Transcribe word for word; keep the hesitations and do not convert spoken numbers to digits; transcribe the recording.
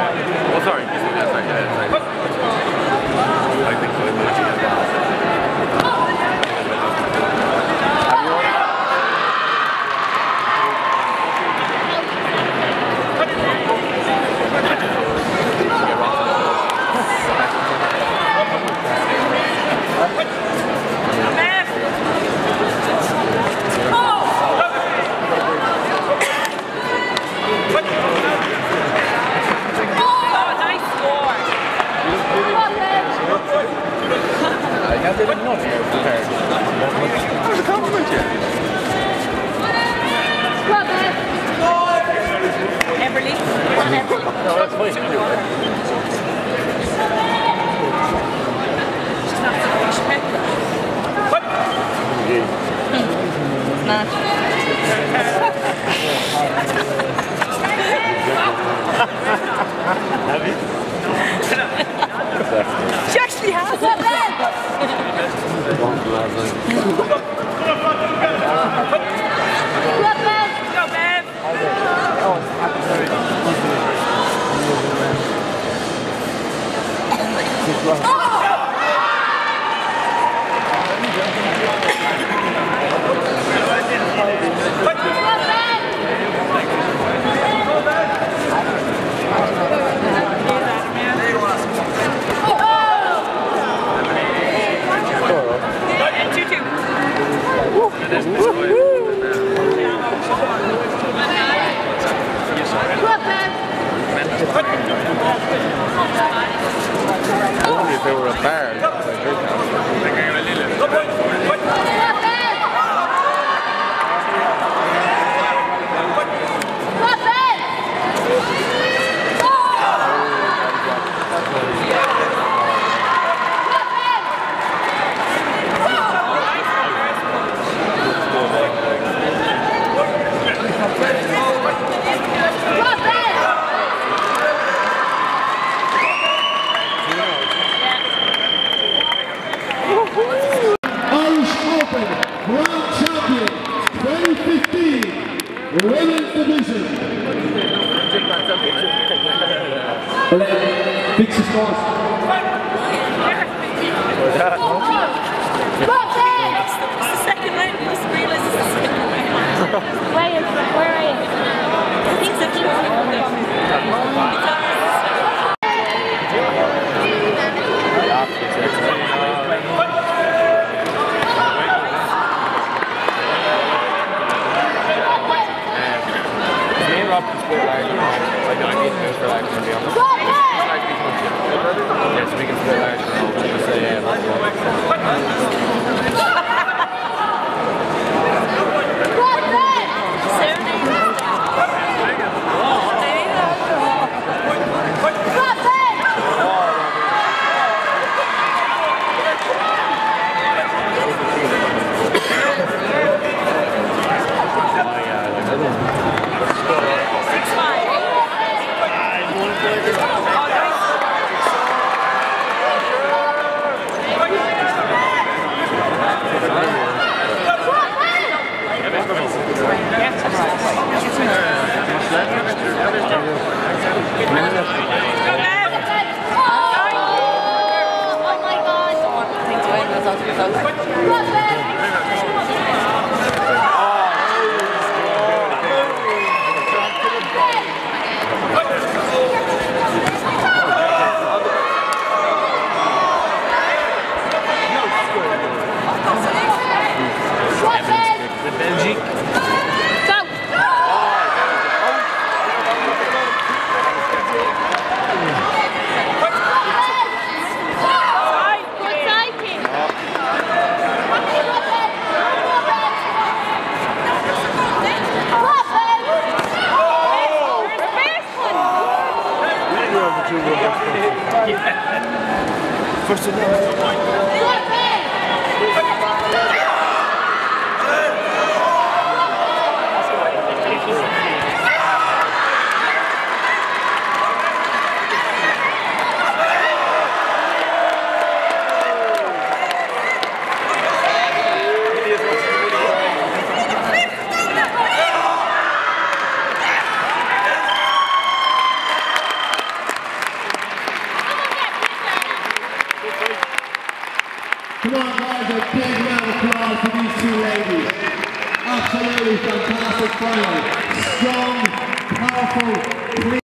Oh, sorry. That's right. Yeah, that's right. I think so. I didn't know you were prepared. That was a compliment, yeah. Everly. Come on, Everly. No, that's fine. You do it. She's not so much pepper. What? It's not. Have you? She actually has it. Go, Bev. Only if they were a bar. Women's division. Fix the scores. It's the second round. You just realised it's the second round. Where, where are you? I think it's actually one of them. Yes, we can split large. So yeah, that's First of all. Come on guys, a big round of applause for these two ladies. Absolutely fantastic final. Strong, powerful, clean.